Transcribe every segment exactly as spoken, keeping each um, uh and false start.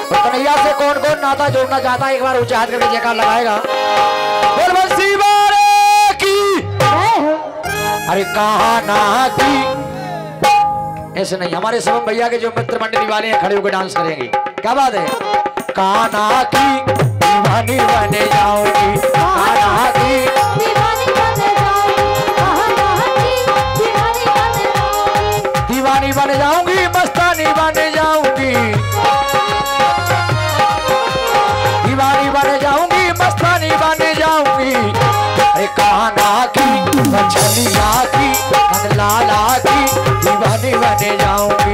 कन्हैया से कौन कौन नाता जोड़ना चाहता है एक बार ऊंचे हाथ करके जयकार लगाएगा। बोल बंसी वाले की। अरे कहा ना की ऐसे नहीं, हमारे सबम भैया के जो मित्र मंडली वाले हैं खड़े होकर डांस करेंगे। क्या बात है? कहा ना की दीवानी बने जाऊंगी, कहा ना की दीवानी बन जाऊंगी, मस्तानी बन जाऊंगी, दीवानी बन जाऊंगी, मस्तानी बन जाऊंगी। अरे कान्हा की बछलिया की लाला की दीवानी बन जाऊंगी।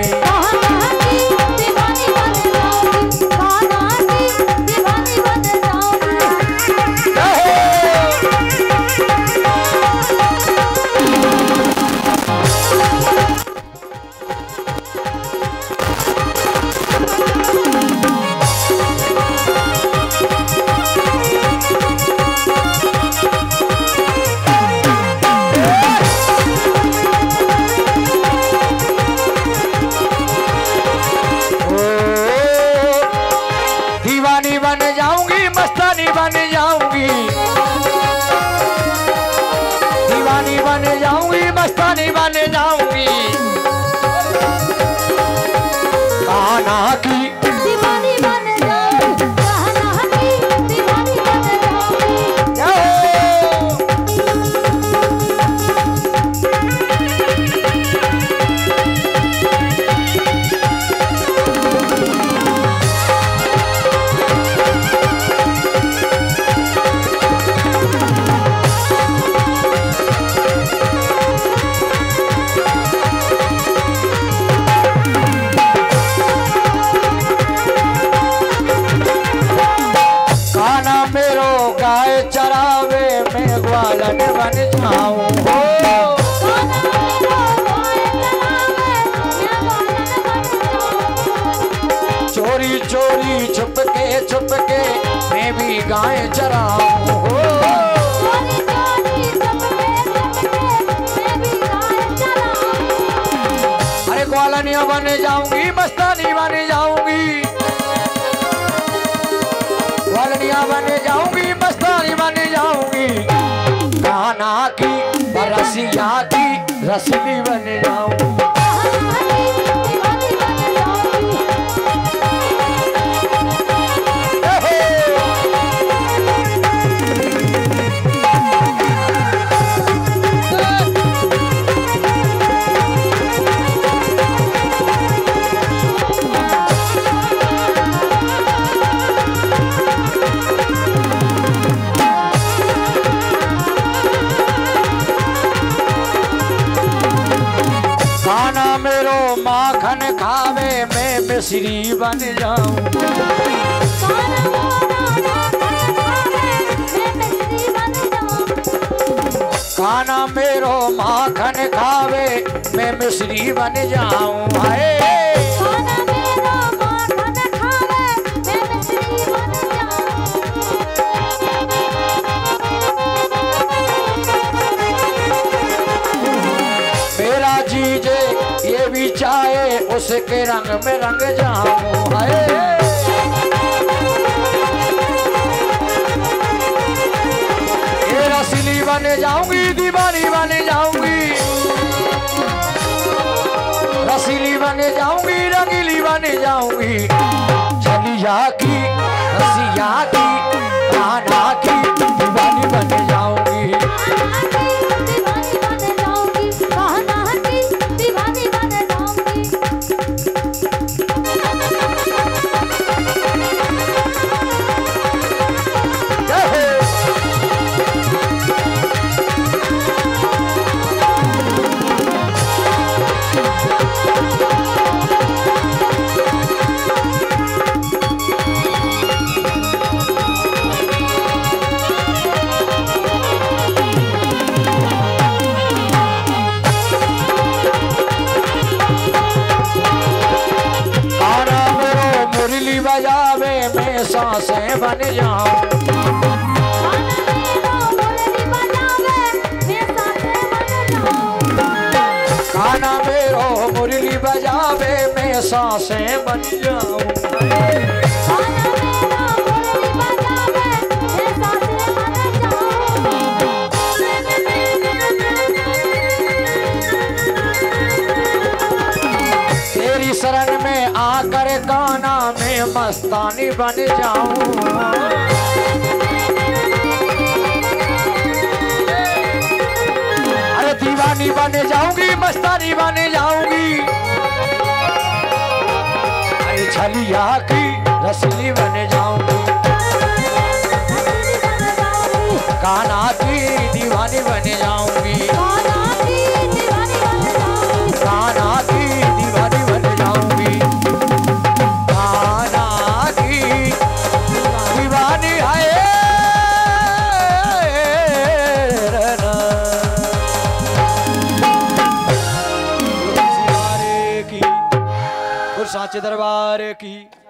चोरी चोरी छुप के छुप के मैं भी गाय चराऊं हो। अरे ग्वालनिया बने जाऊंगी, मस्तानी बने जाऊंगी, ग्वालनिया बने जाऊंगी, मस्तानी बने जाऊंगी। कान्हा की रसिया की रसली बने जाऊंगी। खाना मेरो माखन खावे मैं मिश्री बन जाऊं। खाना मेरो माखन खावे मैं मिश्री बन जाऊं। हाय मेरा जीजे ये भी चाहे उसके रंग में रंग जाऊं। हाय ये रसीली बने जाऊंगी, दीवानी बने जाऊंगी, रसीली बने जाऊंगी, रंगीली बने जाऊंगी। छलिया की रसिया की कान्हा की दीवानी बने जाऊंगी। बजावे मैं सांसें बन जाऊं। खाना मेरो मुरली बजावे मैं सांसें बन जाऊं। मैं मस्तानी बन जाऊं। अरे दीवानी बन जाऊंगी, मस्तानी बन जाऊंगी, अरे छलिया की रसली बन जाऊंगी, कान्हा की दीवानी बन जाऊंगी, कान्हा की दीवानी बन जाऊंगी, कान्हा की दीवानी है की, और साचे दरबार की।